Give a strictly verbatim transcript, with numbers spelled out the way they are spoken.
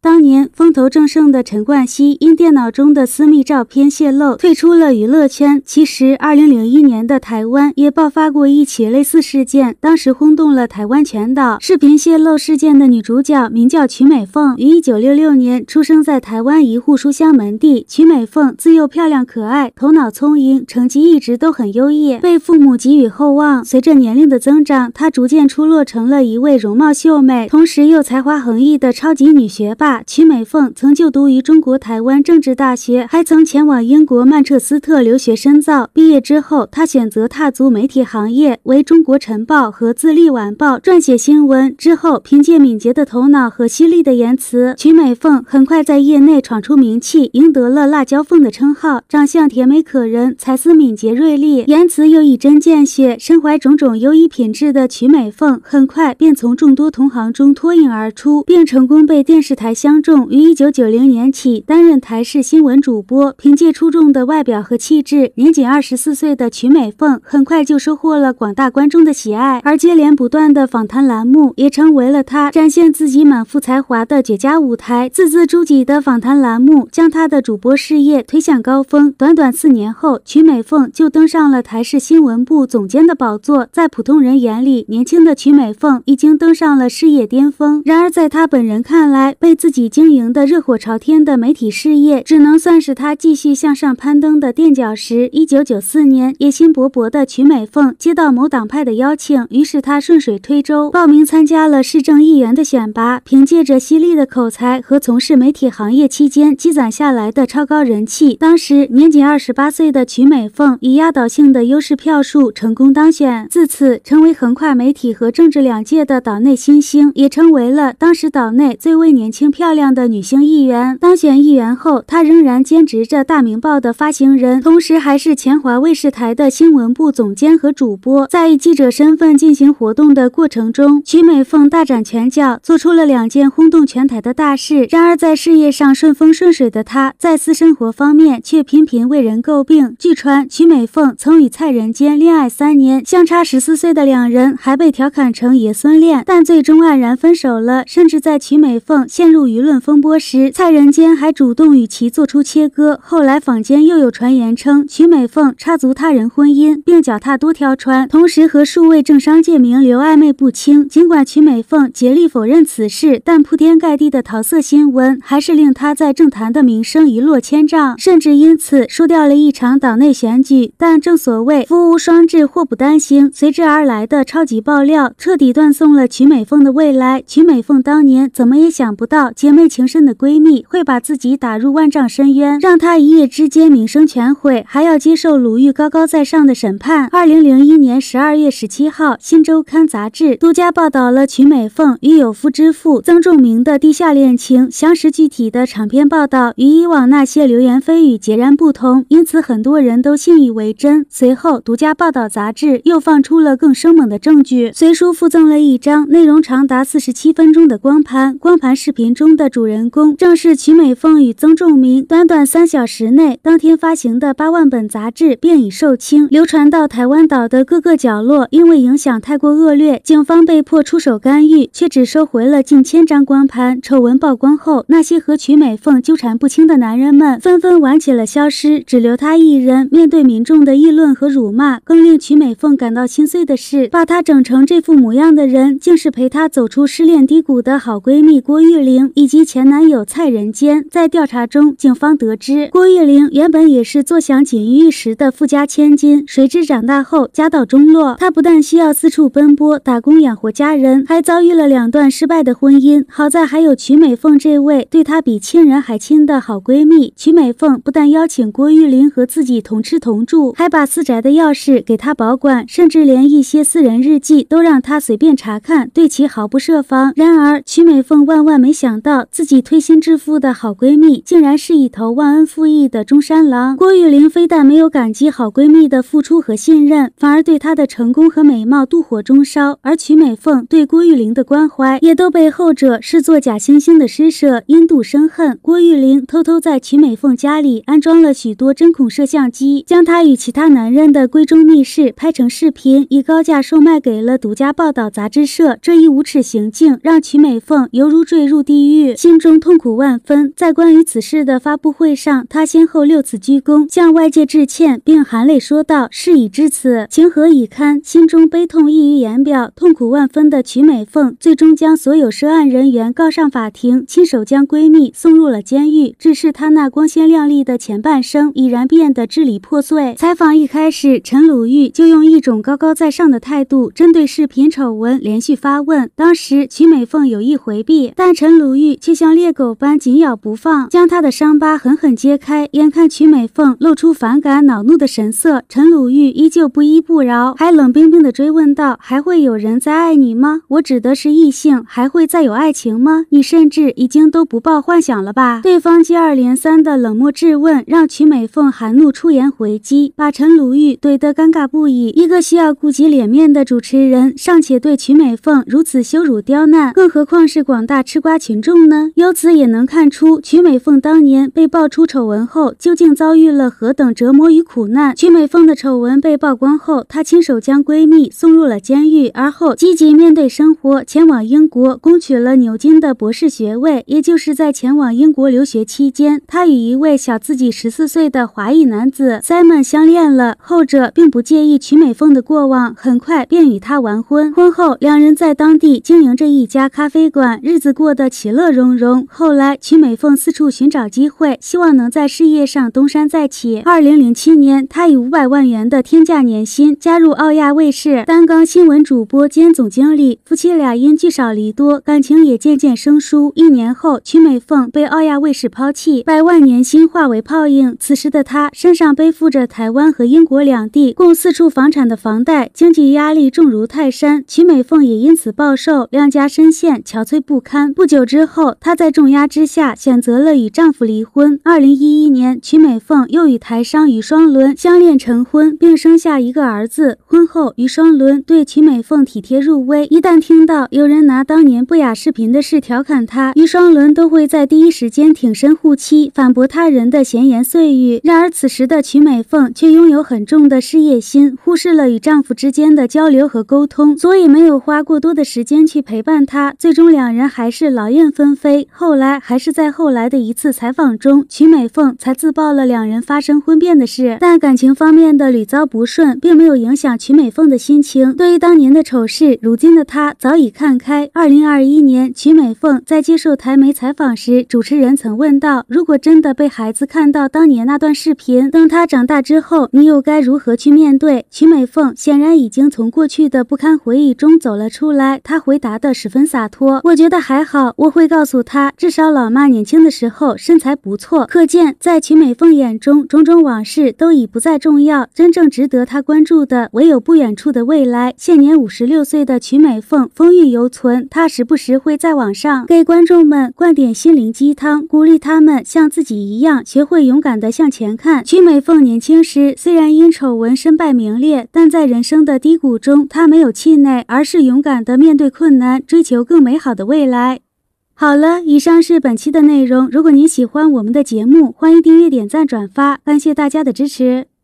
当年风头正盛的陈冠希因电脑中的私密照片泄露，退出了娱乐圈。其实二零零一年的台湾也爆发过一起类似事件，当时轰动了台湾全岛。视频泄露事件的女主角名叫曲美凤，于一九六六年出生在台湾一户书香门第。曲美凤自幼漂亮可爱，头脑聪颖，成绩一直都很优异，被父母给予厚望。随着年龄的增长，她逐渐出落成了一位容貌秀美，同时又才华横溢的超级女学霸。曲美凤曾就读于中国台湾政治大学，还曾前往英国曼彻斯特留学深造。毕业之后，她选择踏足媒体行业，为中国晨报和自立晚报撰写新闻。之后，凭借敏捷的头脑和犀利的言辞，曲美凤很快在业内闯出名气，赢得了辣椒凤的称号。长相甜美可人，才思敏捷锐利，言辞又一针见血，身怀种种优异品质的曲美凤，很快便从众多同行中脱颖而出，并成功被电视台相中。于一九九零年起担任台视新闻主播。凭借出众的外表和气质，年仅二十四岁的曲美凤很快就收获了广大观众的喜爱，而接连不断的访谈栏目也成为了她展现自己满腹才华的绝佳舞台。字字珠玑的访谈栏目将她的主播事业推向高峰。短短四年后，曲美凤就登上了台视新闻部总监的宝座。在普通人眼里，年轻的曲美凤已经登上了事业巅峰。然而在她本人看来，被自己经营的热火朝天的媒体事业，只能算是她继续向上攀登的垫脚石。一九九四年，野心勃勃的曲美凤接到某党派的邀请，于是她顺水推舟报名参加了市政议员的选拔。凭借着犀利的口才和从事媒体行业期间积攒下来的超高人气，当时年仅二十八岁的曲美凤以压倒性的优势票数成功当选，自此成为横跨媒体和政治两界的岛内新星，也成为了当时岛内最为年轻漂亮的女性议员。当选议员后，她仍然兼职着大明报的发行人，同时还是前华卫视台的新闻部总监和主播。在以记者身份进行活动的过程中，曲美凤大展拳脚，做出了两件轰动全台的大事。然而在事业上顺风顺水的她，在私生活方面却频频为人诟病。据传，曲美凤曾与蔡仁坚恋爱三年，相差十四岁的两人还被调侃成爷孙恋，但最终黯然分手了。甚至在曲美凤陷入舆论风波时，蔡仁坚还主动与其做出切割。后来坊间又有传言称，曲美凤插足他人婚姻，并脚踏多条船，同时和数位政商界名流暧昧不清。尽管曲美凤竭力否认此事，但铺天盖地的桃色新闻还是令她在政坛的名声一落千丈，甚至因此输掉了一场岛内选举。但正所谓福无双至，祸不单行，随之而来的超级爆料彻底断送了曲美凤的未来。曲美凤当年怎么也想不到，姐妹情深的闺蜜会把自己打入万丈深渊，让她一夜之间名声全毁，还要接受鲁豫高高在上的审判。二零零一年十二月十七号，《新周刊》杂志独家报道了曲美凤与有夫之妇曾仲明的地下恋情，详实具体的长篇报道与以往那些流言蜚语截然不同，因此很多人都信以为真。随后，独家报道杂志又放出了更生猛的证据，随书附赠了一张内容长达四十七分钟的光盘。光盘视频中的主人公正是曲美凤与曾仲明。短短三小时内，当天发行的八万本杂志便已售罄，流传到台湾岛的各个角落。因为影响太过恶劣，警方被迫出手干预，却只收回了近千张光盘。丑闻曝光后，那些和曲美凤纠缠不清的男人们纷纷玩起了消失，只留她一人。面对民众的议论和辱骂，更令曲美凤感到心碎的是，把她整成这副模样的人，竟是陪她走出失恋低谷的好闺蜜郭玉玲以及前男友蔡仁坚。在调查中，警方得知郭玉玲原本也是坐享锦衣玉食的富家千金，谁知长大后家道中落，她不但需要四处奔波打工养活家人，还遭遇了两段失败的婚姻。好在还有曲美凤这位对她比亲人还亲的好闺蜜。曲美凤不但邀请郭玉玲和自己同吃同住，还把私宅的钥匙给她保管，甚至连一些私人日记都让她随便查看，对其毫不设防。然而曲美凤万万没想到，自己推心置腹的好闺蜜竟然是一头忘恩负义的中山狼。郭玉玲非但没有感激好闺蜜的付出和信任，反而对她的成功和美貌妒火中烧，而曲美凤对郭玉玲的关怀也都被后者视作假惺惺的施舍，因妒生恨。郭玉玲偷偷在曲美凤家里安装了许多针孔摄像机，将她与其他男人的闺中密室拍成视频，以高价售卖给了独家报道杂志社。这一无耻行径让曲美凤犹如坠入地狱。 心中痛苦万分。在关于此事的发布会上，他先后六次鞠躬，向外界致歉，并含泪说道：“事已至此，情何以堪？”心中悲痛溢于言表，痛苦万分的曲美凤最终将所有涉案人员告上法庭，亲手将闺蜜送入了监狱，致使她那光鲜亮丽的前半生已然变得支离破碎。采访一开始，陈鲁豫就用一种高高在上的态度针对视频丑闻连续发问，当时曲美凤有意回避，但陈鲁豫却像猎狗般紧咬不放，将她的伤疤狠狠揭开。眼看曲美凤露出反感恼怒的神色，陈鲁豫依旧不依不饶，还冷冰冰地追问道：“还会有人再爱你吗？我指的是异性，还会再有爱情吗？你甚至已经都不抱幻想了吧？”对方接二连三的冷漠质问，让曲美凤含怒出言回击，把陈鲁豫怼得尴尬不已。一个需要顾及脸面的主持人，尚且对曲美凤如此羞辱刁难，更何况是广大吃瓜群众呢？由此也能看出，曲美凤当年被爆出丑闻后，究竟遭遇了何等折磨与苦难。曲美凤的丑闻被曝光后，她亲手将闺蜜送入了监狱，而后积极面对生活，前往英国攻取了牛津的博士学位。也就是在前往英国留学期间，她与一位小自己十四岁的华裔男子 Simon 相恋了，后者并不介意曲美凤的过往，很快便与她完婚。婚后，两人在当地经营着一家咖啡馆，日子过得其乐融融。后来，曲美凤四处寻找机会，希望能在事业上东山再起。二零零七年，她以五百万元的天价年薪加入澳亚卫视，担纲新闻主播兼总经理。夫妻俩因聚少离多，感情也渐渐生疏。一年后，曲美凤被澳亚卫视抛弃，百万年薪化为泡影。此时的她身上背负着台湾和英国两地共四处房产的房贷，经济压力重如泰山。曲美凤也因此暴瘦，两家深陷憔悴不堪。不久之后，她在重压之下选择了与丈夫离婚。二零一一年，曲美凤又与台商于双伦相恋成婚，并生下一个儿子。婚后，于双伦对曲美凤体贴入微，一旦听到有人拿当年不雅视频的事调侃她，于双伦都会在第一时间挺身护妻，反驳他人的闲言碎语。然而此时的曲美凤却拥有很重的事业心，忽视了与丈夫之间的交流和沟通，所以没有花过多的时间去陪伴他。最终两人还是劳燕分飞。后来还是在后来的一次采访中，曲美凤才自曝了两人发生婚变的事。但感情方面的屡遭不顺，并没有影响曲美凤的心情。对于当年的丑事，如今的她早已看开。二零二一年，曲美凤在接受台媒采访时，主持人曾问到：“如果真的被孩子看到当年那段视频，等他长大之后，你又该如何去面对？”曲美凤显然已经从过去的不堪回忆中走了出来，她回答得十分洒脱：“我觉得还好，我会告诉他，至少老妈年轻的时候身材不错。”可见，在曲美凤眼中，种种往事都已不再重要，真正值得她关注的唯有不远处的未来。现年五十六岁的曲美凤风韵犹存，她时不时会在网上给观众们灌点心灵鸡汤，鼓励他们像自己一样学会勇敢地向前看。曲美凤年轻时虽然因丑闻身败名裂，但在人生的低谷中，她没有气馁，而是勇敢地面对困难，追求更美好的未来。好了，以上是本期的内容。如果您喜欢我们的节目，欢迎订阅、点赞、转发，感谢大家的支持。